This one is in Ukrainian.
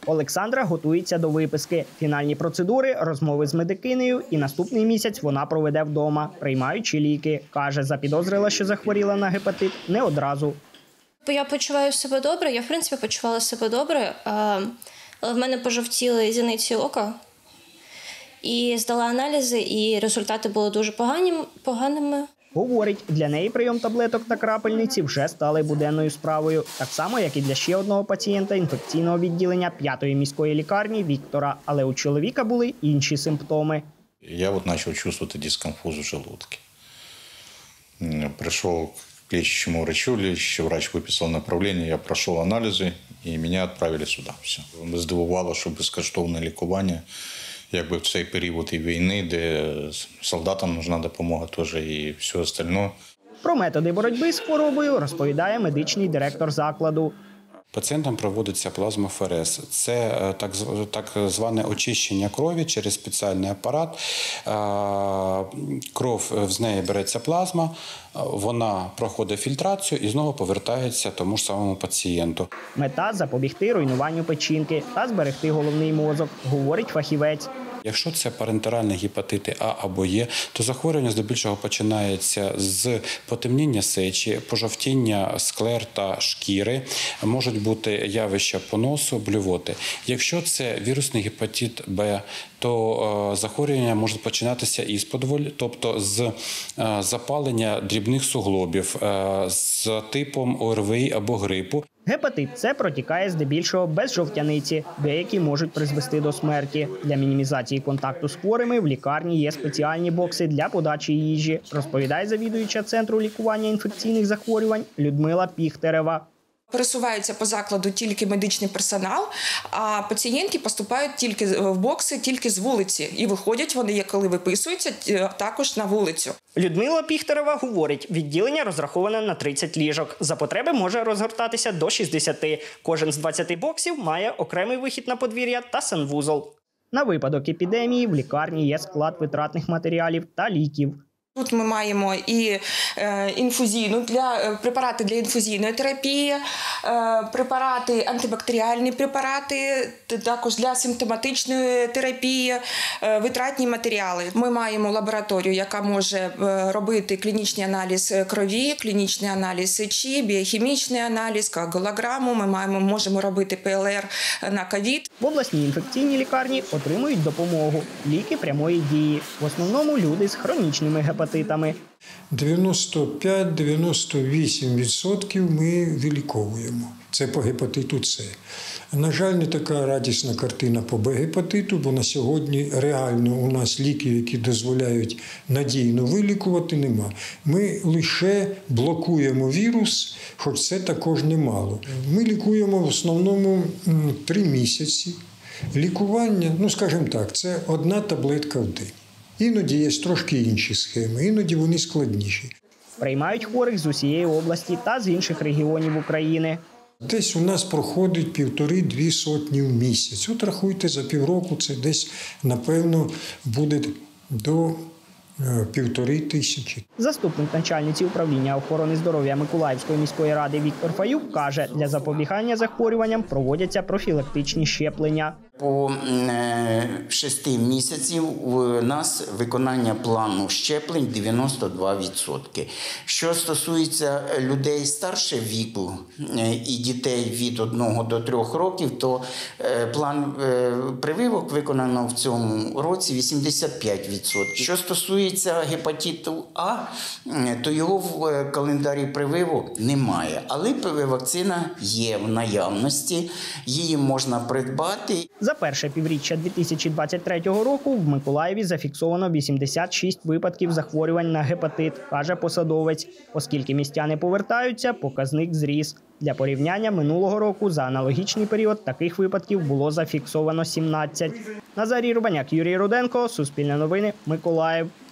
Олександра готується до виписки. Фінальні процедури, розмови з медикинею і наступний місяць вона проведе вдома, приймаючи ліки. Каже, запідозрила, що захворіла на гепатит не одразу. Я почуваю себе добре, я в принципі почувала себе добре, але в мене пожовтіли зіниці ока. І здала аналізи, і результати були дуже поганими. Говорить, для неї прийом таблеток та крапельниці вже стали буденною справою. Так само, як і для ще одного пацієнта інфекційного відділення 5-ї міської лікарні Віктора. Але у чоловіка були інші симптоми. Я почав відчувати дискомфоз у желудке. Прийшов к лечащему врачу, лечащий врач виписав направлення, я пройшов аналізи і мене відправили сюди. Все. Здивувало, що безкоштовне лікування. Якби в цей період і війни, де солдатам потрібна допомога теж і все остальне. Про методи боротьби з хворобою розповідає медичний директор закладу. Пацієнтам проводиться плазмоферез. Це так зване очищення крові через спеціальний апарат. Кров, з неї береться плазма, вона проходить фільтрацію і знову повертається тому ж самому пацієнту. Мета – запобігти руйнуванню печінки та зберегти головний мозок, говорить фахівець. Якщо це парентеральні гепатити А або Е, то захворювання здебільшого починається з потемніння сечі, пожовтіння склер та шкіри, можуть бути явища поносу, блювоти. Якщо це вірусний гепатит Б, то захворювання може починатися із-подволь, тобто з запалення дрібних суглобів, з типом ОРВІ або грипу. Гепатит С протікає здебільшого без жовтяниці. Деякі можуть призвести до смерті. Для мінімізації контакту з хворими в лікарні є спеціальні бокси для подачі їжі, розповідає завідуюча Центру лікування інфекційних захворювань Людмила Піхтерева. Пересуваються по закладу тільки медичний персонал, а пацієнти поступають тільки в бокси, тільки з вулиці. І виходять вони, коли виписуються, також на вулицю. Людмила Піхтерева говорить, відділення розраховане на 30 ліжок. За потреби може розгортатися до 60. Кожен з 20 боксів має окремий вихід на подвір'я та санвузол. На випадок епідемії в лікарні є склад витратних матеріалів та ліків. Тут ми маємо і препарати для інфузійної терапії, препарати, антибактеріальні препарати, також для симптоматичної терапії, витратні матеріали. Ми маємо лабораторію, яка може робити клінічний аналіз крові, клінічний аналіз сечі, біохімічний аналіз, коагулограму. Ми можемо робити ПЛР на ковід. В обласній інфекційній лікарні отримують допомогу – ліки прямої дії. В основному люди з хронічними гепатитами. 95-98% ми виліковуємо. Це по гепатиту С. На жаль, не така радісна картина по Б-гепатиту, бо на сьогодні реально у нас ліків, які дозволяють надійно вилікувати, нема. Ми лише блокуємо вірус, хоч це також немало. Ми лікуємо в основному 3 місяці. Лікування, скажімо так, це 1 таблетка в день. Іноді є трошки інші схеми, іноді вони складніші. Приймають хворих з усієї області та з інших регіонів України. Десь у нас проходить 1,5-2 сотні в місяць. От рахуйте, за півроку це десь, напевно, буде до 1500. Заступник начальниці управління охорони здоров'я Миколаївської міської ради Віктор Фаюк каже, для запобігання захворюванням проводяться профілактичні щеплення. По 6 місяців у нас виконання плану щеплень 92%. Що стосується людей старшого віку і дітей від 1 до 3 років, то план прививок виконано в цьому році 85%. Що стосується гепатиту А, то його в календарі прививок немає. Але вакцина є в наявності, її можна придбати. За перше півріччя 2023 року в Миколаєві зафіксовано 86 випадків захворювань на гепатит, каже посадовець. Оскільки містяни повертаються, показник зріс. Для порівняння минулого року за аналогічний період таких випадків було зафіксовано 17. Назарій Рубаняк, Юрій Руденко, Суспільне новини, Миколаїв.